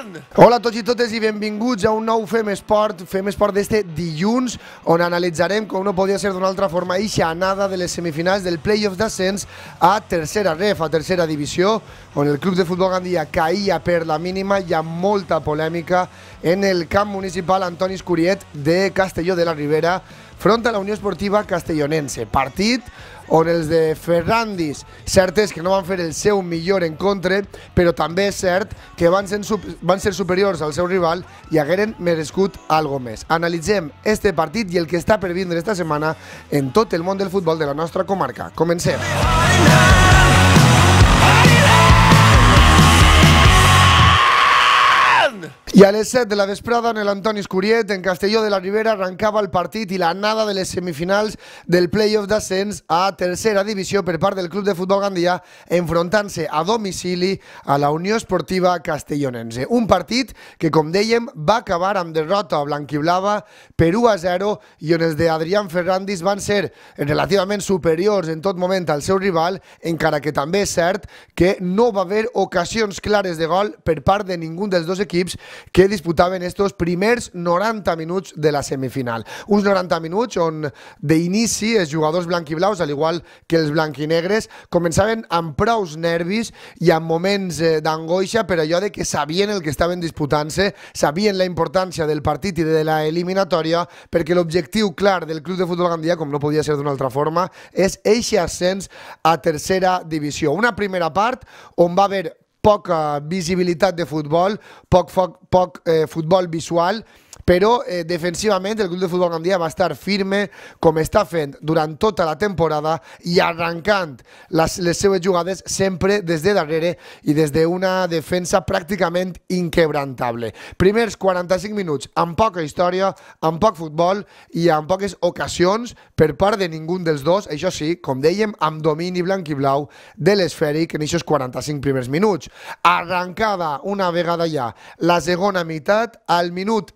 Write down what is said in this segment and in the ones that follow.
Hola a tots i totes i benvinguts a un nou Fem Esport d'este dilluns, on analitzarem, com no podia ser d'una altra forma, eixa anada de les semifinals del Playoffs d'ascens a tercera ref, a tercera divisió, on el Club de Futbol Gandia caïa per la mínima. Hi ha molta polèmica en el camp municipal Antoni Escuriet de Castelló de la Ribera front a la Unió Esportiva Castellonense. Partit on els de Ferrandis, cert és que no van fer el seu millor encontre, però també és cert que van ser superiors al seu rival i hagueren merescut algo més. Analitzem este partit i el que està per vindre esta setmana en tot el món del futbol de la nostra comarca. Comencem. I a les 7 de la vesprada, en l'Antoni Escuriet, en Castelló de la Ribera, arrencava el partit i l'anada de les semifinals del playoff d'ascens a tercera divisió per part del Club de Futbol Gandia, enfrontant-se a domicili a la Unió Esportiva Castellonense. Un partit que, com dèiem, va acabar amb derrota blanquiblava per 1-0 i on els d'Adrián Ferrandis van ser relativament superiors en tot moment al seu rival, encara que també és cert que no va haver ocasions clares de gol per part de ningú dels dos equips que disputaven estos primers 90 minuts de la semifinal. Uns 90 minuts on d'inici els jugadors blanquiblaus, al igual que els blanquinegres, començaven amb prous nervis i amb moments d'angoixa per allò de que sabien el que estaven disputant-se, sabien la importància del partit i de la eliminatòria, perquè l'objectiu clar del Club de Futbol Gandia, com no podia ser d'una altra forma, és eixe ascens a tercera divisió. Una primera part on va haver poca visibilitat de futbol, poc futbol visual, però defensivament el Club de Futbol Gandia va estar firme, com està fent durant tota la temporada, i arrencant les seues jugades sempre des de darrere i des d'una defensa pràcticament inquebrantable. Primers 45 minuts amb poca història, amb poc futbol i amb poques ocasions per part de ningú dels dos, això sí, com dèiem, amb domini blanquiblau de l'esfèric en aquests 45 primers minuts. Arrencada una vegada ja la segona meitat, al minut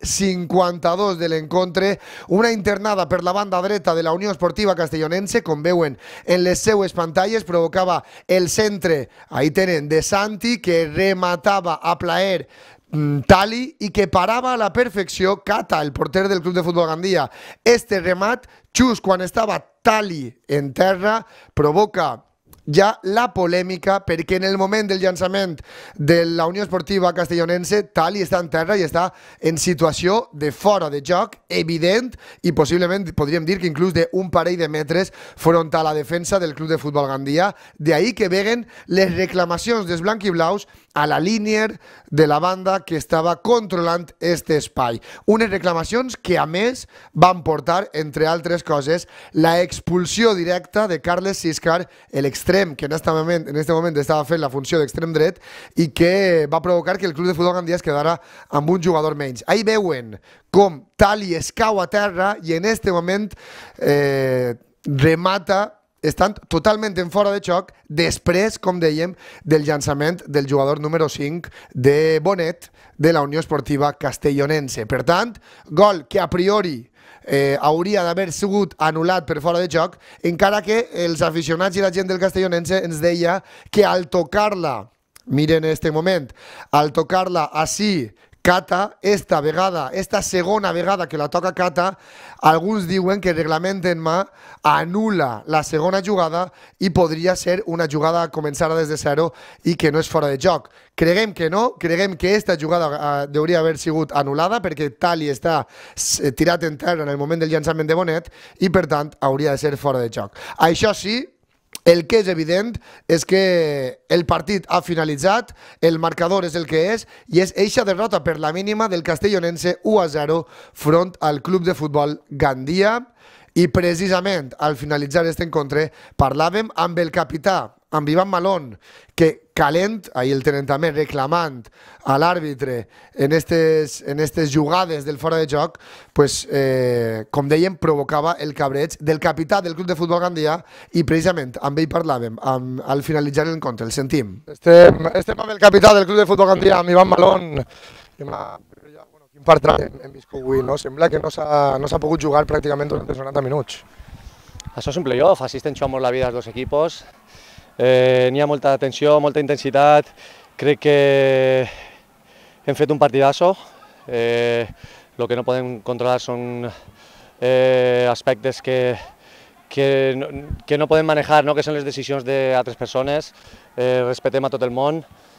52 de l'encontre, una internada per la banda dreta de la Unió Esportiva Castellonense, com veuen en les seues pantalles, provocava el centre, ahí tenen, de Santi, que rematava a plaer Tali i que parava a la perfecció Cata, el porter del Club de Futbol Gandia. Este remat, just quan estava Tali en terra, provoca ja la polèmica, perquè en el moment del llançament de la Unió Esportiva Castellonense, Tali està en terra i està en situació de fora de joc, evident, i possiblement podríem dir que inclús d'un parell de metres front a la defensa del Club de Futbol Gandia. D'ahí que veguen les reclamacions dels blanquiblaus a la línia de la banda que estava controlant este espai. Unes reclamacions que, a més, van portar, entre altres coses, la expulsió directa de Carles Siscar, l'extrem que en este moment estava fent la funció d'extrem dret i que va provocar que el Club de Futbol Gandia es quedara amb un jugador menys. Ahí veuen com Tali es cau a terra i en este moment remata estan totalment en fora de xoc després, com dèiem, del llançament del jugador número 5 de Bonet de la Unió Esportiva Castellonense. Per tant, gol que a priori hauria d'haver sigut anul·lat per fora de joc, encara que els aficionats i la gent del Castellonense ens deia que al tocar-la, miren este moment, al tocar-la així, Cata, esta segona vegada que la toca Cata, alguns diuen que el reglament en mà anul·la la segona jugada i podria ser una jugada començada des de zero i que no és fora de joc. Creguem que no, creguem que esta jugada hauria d'haver sigut anul·lada perquè Tali està tirat en terra en el moment del llançament de Bonet i per tant hauria de ser fora de joc. Això sí, el que és evident és que el partit ha finalitzat, el marcador és el que és i és eixa derrota per la mínima del Castellonense 1-0 front al Club de Futbol Gandia. I precisament al finalitzar aquest encontre parlàvem amb el capità, amb Ivan Malón, que calent, ahir el tenen també reclamant a l'àrbitre en aquestes jugades del fora de joc, com dèiem, provocava el cabreig del capità del Club de Futbol Gandia i precisament amb ell parlàvem al finalitzar l'encontre. El sentim. Estem amb el capità del Club de Futbol Gandia, amb Ivan Malón. Quin partit hem viscut avui, no? Sembla que no s'ha pogut jugar pràcticament durant els 90 minuts. Això és un playoff, así estén jugando la vida los dos equipos. N'hi ha molta tensió, molta intensitat. Crec que Hem fet un partidazo. Lo que no podem controlar són aspectes que no podem manejar, no? Que són les decisions d'altres persones. Respetem a tot el món.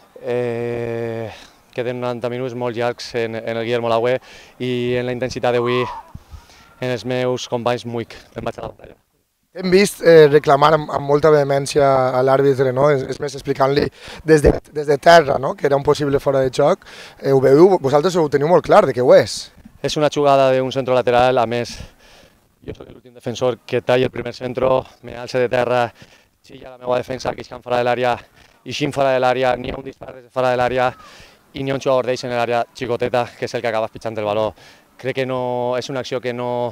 Queden 90 minuts molt llargs en el Guillermo Laue i en la intensitat d'avui en els meus companys Muic, em vaig a la pantalla. Hem vist reclamar amb molta vehemència a l'àrbitre, no? És més, explicant-li des de terra, no? Que era un possible fora de joc. Ho veieu, vosaltres ho teniu molt clar de què ho és. És una jugada d'un centro lateral, a més, jo soc l'últim defensor que talla el primer centro, me alça de terra, xilla la meva defensa, que iscan fora de l'àrea, ixim fora de l'àrea, n'hi ha un dispar des de fora de l'àrea i n'hi ha un jugador d'ells en l'àrea xicoteta, que és el que acaba pitjant el baló. Crec que no, és una acció que no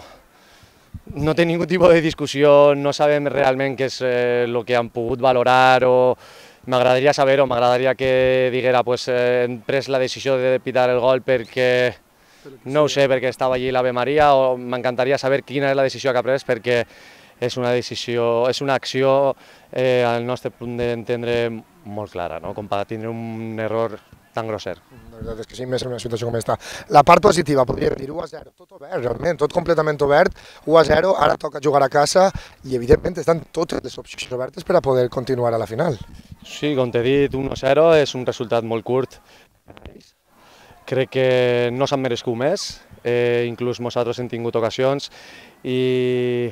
té ningú tipus de discussió, no sabem realment què és el que han pogut valorar o m'agradaria saber-ho, m'agradaria que diguera pues, hem pres la decisió de pitar el gol perquè no ho sé, perquè estava allí l'Ave Maria o m'encantaria saber quina és la decisió que ha pres perquè és una decisió, és una acció al nostre punt d'entendre molt clara, no? Com per tindre un error tan grosser. La veritat és que sí, més en una situació com aquesta. La part positiva, podríem dir 1-0, tot obert realment, tot completament obert, 1-0, ara toca jugar a casa i evidentment estan totes les opcions obertes per a poder continuar a la final. Sí, com t'he dit, 1-0 és un resultat molt curt. Crec que no s'han merescut més, inclús nosaltres hem tingut ocasions i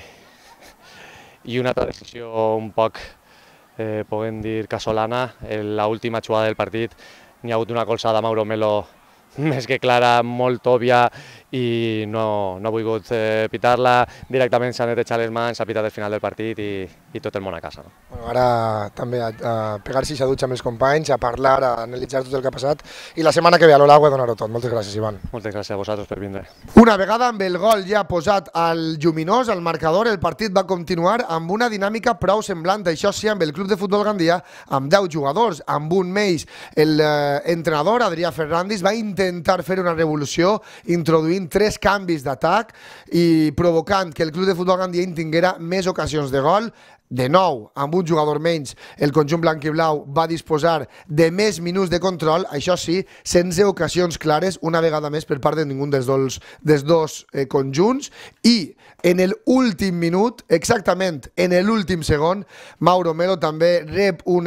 una altra decisió un poc, podem dir, casolana, l'última jugada del partit. N'hi ha hagut una colzada a Mauro Melo més que clara, molt òbvia i no ha volgut pitar-la. Directament s'ha netejat les mans, s'ha pitat el final del partit i tot el món a casa. No? Bueno, ara també a pegar-se a dutxa amb els companys, a parlar, a analitzar tot el que ha passat i la setmana que ve a l'Olague a donar-ho tot. Moltes gràcies, Ivan. Moltes gràcies a vosaltres per vindre. Una vegada amb el gol ja posat al lluminós, al marcador, el partit va continuar amb una dinàmica prou semblant. Això sí, amb el Club de Futbol Gandia, amb 10 jugadors, amb un més. L'entrenador, Adrià Ferrandis, va intentar fer una revolució introduint 3 canvis d'atac i provocant que el Club de Futbol Gandia tinguera més ocasions de gol. De nou, amb un jugador menys, el conjunt blanc i blau va disposar de més minuts de control, això sí, sense ocasions clares, una vegada més per part de ningú dels dos conjunts, i en l'últim minut, exactament en l'últim segon, Mauro Melo també rep un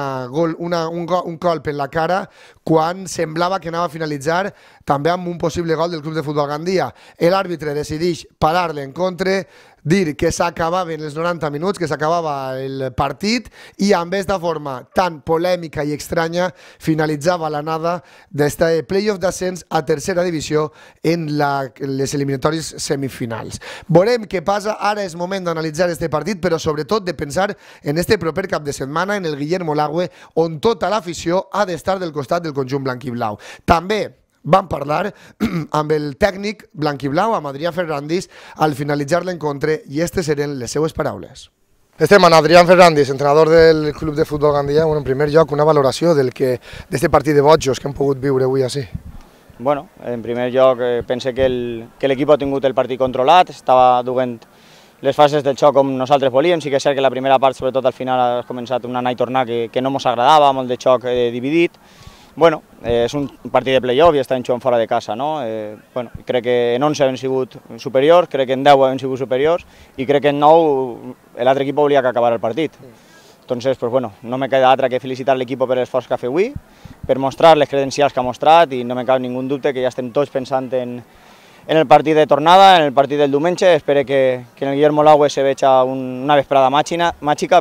colp en la cara quan semblava que anava a finalitzar també amb un possible gol del Club de Futbol Gandia. L'àrbitre decideix parar l'encontre, dir que s'acabaven els 90 minuts, que s'acabava el partit i amb aquesta forma tan polèmica i estranya finalitzava l'anada d'este playoff d'ascens a tercera divisió en les eliminatòries semifinals. Veurem què passa, ara és moment d'analitzar este partit, però sobretot de pensar en este proper cap de setmana en el Guillermo Laue, on tota l'afició ha d'estar del costat del conjunt blanc i blau. També van parlar amb el tècnic blanquiblau, amb Adrià Ferrandis, al finalitzar l'encontre, i aquestes eren les seues paraules. Estem amb Adrià Ferrandis, entrenador del Club de Futbol Gandia. En primer lloc, una valoració d'aquest partit de bojos que hem pogut viure avui així. Bueno, en primer lloc, pense que l'equip ha tingut el partit controlat, estava duent les fases del xoc com nosaltres volíem. Sí que és cert que la primera part, sobretot al final, ha començat un anar i tornar que no ens agradava, molt de xoc dividit. Bueno, és un partit de play-off i estem jugant fora de casa, no? Bueno, crec que en 11 hem sigut superiors, crec que en 10 hem sigut superiors i crec que en 9 l'altre equip volia que acabara el partit. Entonces, pues bueno, no me queda altra que felicitar l'equip per l'esforç que ha fet avui, per mostrar les credencials que ha mostrat i no me cap ningú dubte que ja estem tots pensant en el partit de tornada, en el partit del diumenge. Espero que en el Guillermo Laue se veja una vesprada màgica,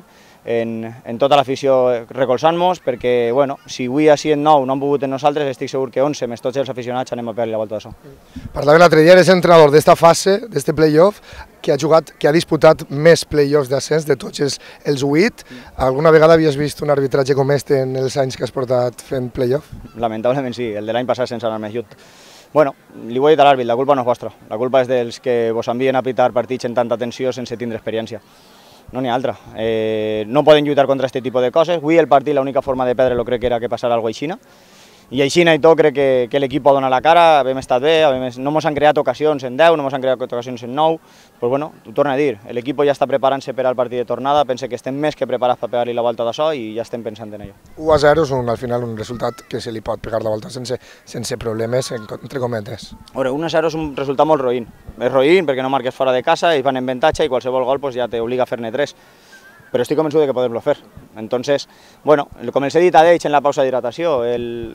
en tota l'afició recolzant-nos, perquè bueno, si avui així en 9 no han pogut en nosaltres, estic segur que 11 més tots els aficionats anem a fer-li la volta d'això. Parlava l'altre dia, eres entrenador d'esta fase, d'este play-off, que ha disputat més play-offs d'ascens de tots els 8. Alguna vegada havies vist un arbitratge com este en els anys que has portat fent play-off? Lamentablement sí, el de l'any passat sense anar més lluny. Bueno, li ho he dit a l'àrbit, la culpa no és vostra, la culpa és dels que vos envien a pitar partits en tanta tensió sense tindre experiència. No n'hi ha altra. No poden lluitar contra aquest tipus de coses. Avui el partit, l'única forma de perdre-lo crec que era que passara alguna cosa així. I així i tot crec que l'equip ha donat la cara, hem estat bé, no ens han creat ocasions en 10, no ens han creat ocasions en 9, pues bueno, t'ho torno a dir, l'equip ja està preparant-se per al partit de tornada, pense que estem més que preparats per pegar-li la volta d'això i ja estem pensant en allò. 1-0 és al final un resultat que se li pot pegar la volta sense problemes, entre cometes. 1-0 és un resultat molt roïn, és roïn perquè no marques fora de casa, ells van en avantatge i qualsevol gol ja t'obliga a fer-ne 3. Però estic convençut de que podem-lo fer. Entonces, bueno, com els he dit a ells en la pausa d'hidratació, el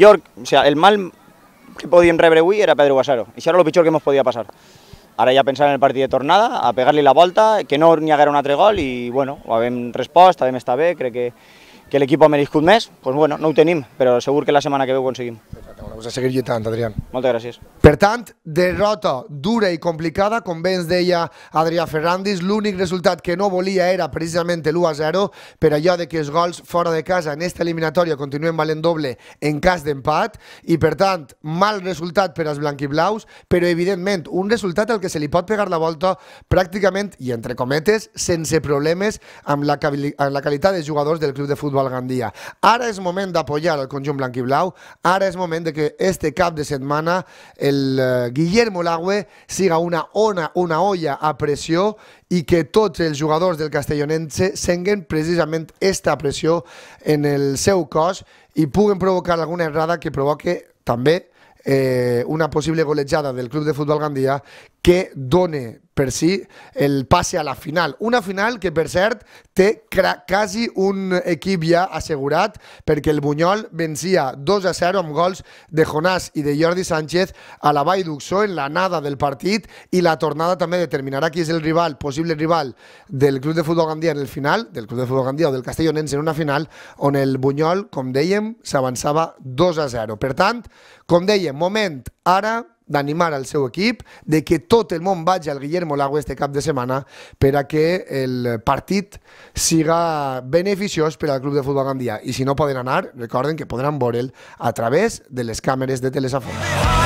mal que podíem rebre avui era perdre 1-0. Això era el pitjor que ens podia passar. Ara ja pensar en el partit de tornada, a pegar-li la volta, que no n'hi haguera un altre gol i, bueno, hem respost, vam estar bé, crec que l'equip ha merescut més, doncs bueno, no ho tenim, però segur que la setmana que ve ho aconseguim. Vamos a seguir lluitant, Adrián. Moltes gràcies. Per tant, derrota dura i complicada, com bé ens deia Adrià Ferrandis, l'únic resultat que no volia era precisament l'1-0, per allò de que els gols fora de casa en esta eliminatòria continuen valent doble en cas d'empat, i per tant, mal resultat per als blanquiblaus, però evidentment un resultat al que se li pot pegar la volta pràcticament, i entre cometes, sense problemes amb la qualitat de jugadors del Club de Futbol Gandia. Ara és moment d'apoyar el conjunt blanquiblau, ara és moment de que este cap de setmana el Guillermo Lagüe siga una olla a pressió i que tots els jugadors del castellonense senguen precisament esta pressió en el seu cos i puguen provocar alguna errada que provoque també una possible golejada del Club de Futbol Gandia que done per si el passe a la final. Una final que, per cert, té quasi un equip ja assegurat perquè el Bunyol vencia 2-0 amb gols de Jonàs i de Jordi Sánchez a la Vall d'Uxó en l'anada del partit, i la tornada també determinarà qui és el rival, possible rival del Club de Futbol Gandia en el final, del Club de Futbol Gandia o del Castellonense en una final on el Bunyol, com dèiem, s'avançava 2-0. Per tant, com dèiem, moment ara d'animar al seu equip, de que tot el món vagi al Guillermo Lagüe este cap de setmana per a que el partit siga beneficiós per al Club de Futbol Gandia. I si no poden anar, recorden que podran veure'l a través de les càmeres de Telesafora.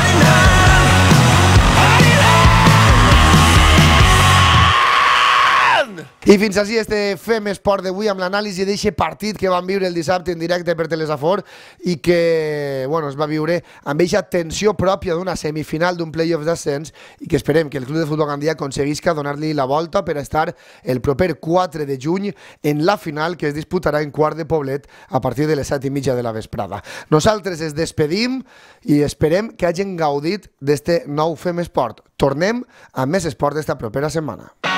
I fins així este Fem Esport d'avui amb l'anàlisi d'aquest partit que vam viure el dissabte en directe per Telesafor i que es va viure amb aquesta tensió pròpia d'una semifinal d'un play-off d'ascens i que esperem que el Club de Futbol Gandia aconseguisca donar-li la volta per estar el proper 4 de juny en la final que es disputarà en Quart de Poblet a partir de les 7:30 de la vesprada. Nosaltres es despedim i esperem que hagin gaudit d'este nou Fem Esport. Tornem amb més esport d'esta propera setmana.